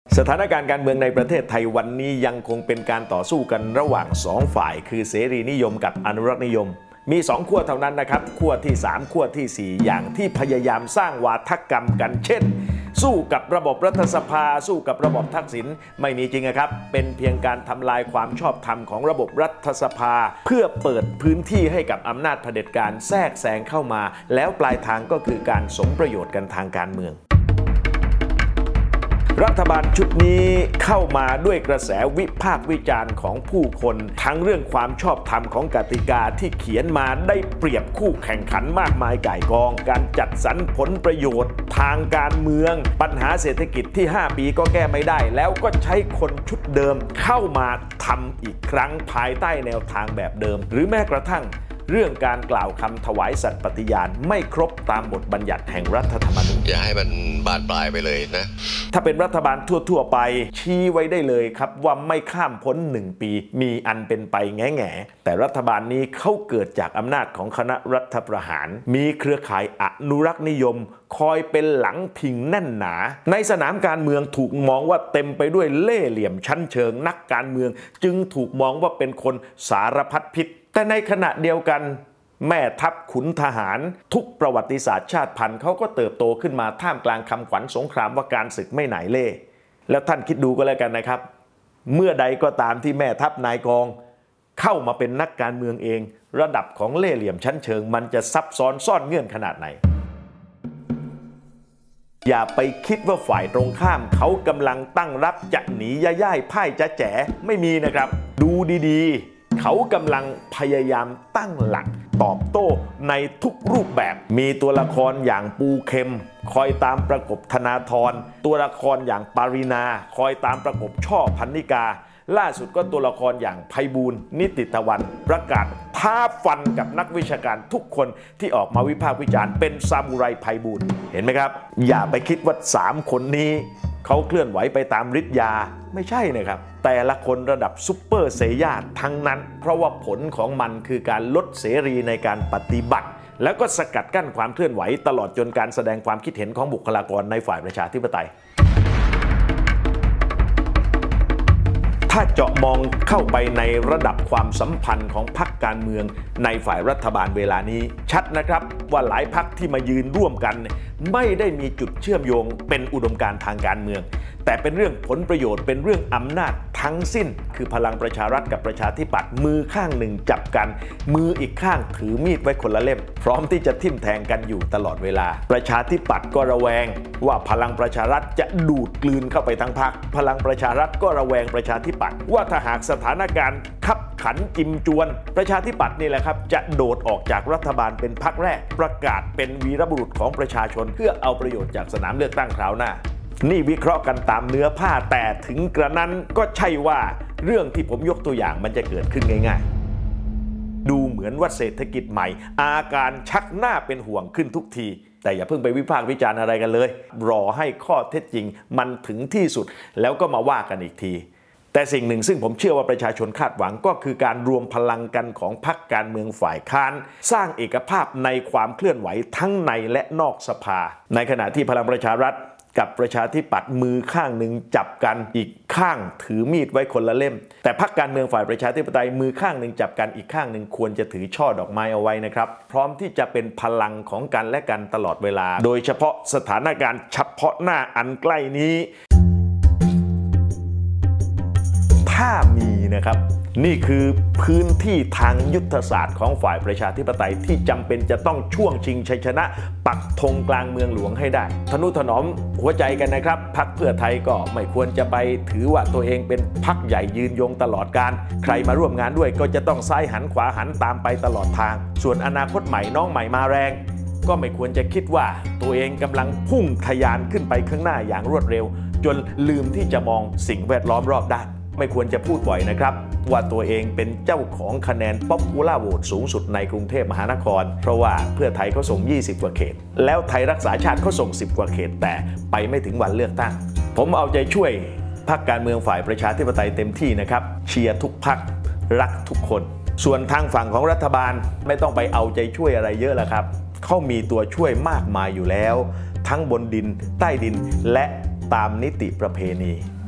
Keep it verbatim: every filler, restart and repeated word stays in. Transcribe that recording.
สถานการณ์การเมืองในประเทศไทยวันนี้ยังคงเป็นการต่อสู้กันระหว่างสองฝ่ายคือเสรีนิยมกับอนุรักษ์นิยมมีสองขั้วเท่านั้นนะครับขั้วที่สามขั้วที่สี่อย่างที่พยายามสร้างวาทกรรมกันเช่นสู้กับระบบรัฐสภาสู้กับระบบทักษิณไม่มีจริงครับเป็นเพียงการทำลายความชอบธรรมของระบบรัฐสภาเพื่อเปิดพื้นที่ให้กับอำนาจเผด็จการแทรกแซงเข้ามาแล้วปลายทางก็คือการสมประโยชน์กันทางการเมืองรัฐบาลชุดนี้เข้ามาด้วยกระแสวิพากษ์วิจารณ์ของผู้คนทั้งเรื่องความชอบธรรมของกติกาที่เขียนมาได้เปรียบคู่แข่งขันมากมายก่ายกองการจัดสรรผลประโยชน์ทางการเมืองปัญหาเศรษฐกิจที่ห้าปีก็แก้ไม่ได้แล้วก็ใช้คนชุดเดิมเข้ามาทำอีกครั้งภายใต้แนวทางแบบเดิมหรือแม้กระทั่งเรื่องการกล่าวคำถวายสัตย์ปฏิญาณไม่ครบตามบทบัญญัติแห่งรัฐธรรมนูญอย่าให้มันบานปลายไปเลยนะถ้าเป็นรัฐบาลทั่วๆไปชี้ไว้ได้เลยครับว่าไม่ข้ามพ้นหนึ่งปีมีอันเป็นไปแง่ๆแต่รัฐบาลนี้เขาเกิดจากอำนาจของคณะรัฐประหารมีเครือข่ายอนุรักษ์นิยมคอยเป็นหลังพิงแน่นหนาในสนามการเมืองถูกมองว่าเต็มไปด้วยเล่ห์เหลี่ยมชั้นเชิงนักการเมืองจึงถูกมองว่าเป็นคนสารพัดพิษแต่ในขณะเดียวกันแม่ทัพขุนทหารทุกประวัติศาสตร์ชาติพันธุ์เขาก็เติบโตขึ้นมาท่ามกลางคำขวัญสงครามว่าการศึกไม่หน่ายเล่ห์แล้วท่านคิดดูก็แล้วกันนะครับเมื่อใดก็ตามที่แม่ทัพนายกองเข้ามาเป็นนักการเมืองเองระดับของเล่ห์เหลี่ยมชั้นเชิงมันจะซับซ้อนซ่อนเงื่อนขนาดไหนอย่าไปคิดว่าฝ่ายตรงข้ามเขากำลังตั้งรับจะหนีย่ายพ่ายจะแจ๋ไม่มีนะครับดูดีๆเขากำลังพยายามตั้งหลักตอบโต้ในทุกรูปแบบมีตัวละครอย่างปูเข็มคอยตามประกบธนาธรตัวละครอย่างปารินาคอยตามประกบช่อพรรณิกาล่าสุดก็ตัวละครอย่างไพบูลย์นิติตะวันประกาศท้าฟันกับนักวิชาการทุกคนที่ออกมาวิพากษ์วิจารณ์เป็นซามูไรไพบูลย์เห็นไหมครับอย่าไปคิดว่าสามคนนี้เขาเคลื่อนไหวไปตามฤทธิ์ยาไม่ใช่นะครับแต่ละคนระดับซุปเปอร์เซย่าทั้งนั้นเพราะว่าผลของมันคือการลดเสรีในการปฏิบัติแล้วก็สกัดกั้นความเคลื่อนไหวตลอดจนการแสดงความคิดเห็นของบุคลากรในฝ่ายประชาธิปไตยถ้าเจาะมองเข้าไปในระดับความสัมพันธ์ของพรรคการเมืองในฝ่ายรัฐบาลเวลานี้ชัดนะครับว่าหลายพรรคที่มายืนร่วมกันไม่ได้มีจุดเชื่อมโยงเป็นอุดมการณ์ทางการเมืองแต่เป็นเรื่องผลประโยชน์เป็นเรื่องอำนาจทั้งสิ้นคือพลังประชารัฐกับประชาธิปัตย์มือข้างหนึ่งจับกันมืออีกข้างถือมีดไว้คนละเล่มพร้อมที่จะทิ่มแทงกันอยู่ตลอดเวลาประชาธิปัตย์ก็ระแวงว่าพลังประชารัฐจะดูดกลืนเข้าไปทั้งพรรคพลังประชารัฐก็ระแวงประชาธิปัตย์ว่าถ้าหากสถานการณ์ขับขันจิมจวนประชาธิปัตย์นี่แหละครับจะโดดออกจากรัฐบาลเป็นพรรคแรกประกาศเป็นวีรบุรุษของประชาชนเพื่อเอาประโยชน์จากสนามเลือกตั้งคราวหน้านี่วิเคราะห์กันตามเนื้อผ้าแต่ถึงกระนั้นก็ใช่ว่าเรื่องที่ผมยกตัวอย่างมันจะเกิดขึ้นง่ายๆดูเหมือนว่าเศรษฐกิจใหม่อาการชักหน้าเป็นห่วงขึ้นทุกทีแต่อย่าเพิ่งไปวิพากษ์วิจารณ์อะไรกันเลยรอให้ข้อเท็จจริงมันถึงที่สุดแล้วก็มาว่ากันอีกทีแต่สิ่งหนึ่งซึ่งผมเชื่อว่าประชาชนคาดหวังก็คือการรวมพลังกันของพรรคการเมืองฝ่ายค้านสร้างเอกภาพในความเคลื่อนไหวทั้งในและนอกสภาในขณะที่พลังประชารัฐกับประชาธิปัตย์มือข้างหนึ่งจับกันอีกข้างถือมีดไว้คนละเล่มแต่พรรคการเมืองฝ่ายประชาธิปไตยมือข้างหนึ่งจับกันอีกข้างหนึ่งควรจะถือช่อดอกไม้เอาไว้นะครับพร้อมที่จะเป็นพลังของกันและกันตลอดเวลาโดยเฉพาะสถานการณ์เฉพาะหน้าอันใกล้นี้ถ้ามีนะครับนี่คือพื้นที่ทางยุทธศาสตร์ของฝ่ายประชาธิปไตยที่จำเป็นจะต้องช่วงชิงชัยชนะปักธงกลางเมืองหลวงให้ได้ทนุถนอมหัวใจกันนะครับพรรคเพื่อไทยก็ไม่ควรจะไปถือว่าตัวเองเป็นพรรคใหญ่ยืนยงตลอดการใครมาร่วมงานด้วยก็จะต้องซ้ายหันขวาหันตามไปตลอดทางส่วนอนาคตใหม่น้องใหม่มาแรงก็ไม่ควรจะคิดว่าตัวเองกำลังพุ่งทะยานขึ้นไปข้างหน้าอย่างรวดเร็วจนลืมที่จะมองสิ่งแวดล้อมรอบด้านไม่ควรจะพูดบ่อยนะครับว่าตัวเองเป็นเจ้าของคะแนนป๊อปปูล่าโหวตสูงสุดในกรุงเทพมหานครเพราะว่าเพื่อไทยเขาส่งยี่สิบกว่าเขตแล้วไทยรักษาชาติเขาส่งสิบกว่าเขตแต่ไปไม่ถึงวันเลือกตั้งผมเอาใจช่วยพรรคการเมืองฝ่ายประชาธิปไตยเต็มที่นะครับเชียร์ทุกพรรครักทุกคนส่วนทางฝั่งของรัฐบาลไม่ต้องไปเอาใจช่วยอะไรเยอะแล้วครับเขามีตัวช่วยมากมายอยู่แล้วทั้งบนดินใต้ดินและตามนิติประเพณี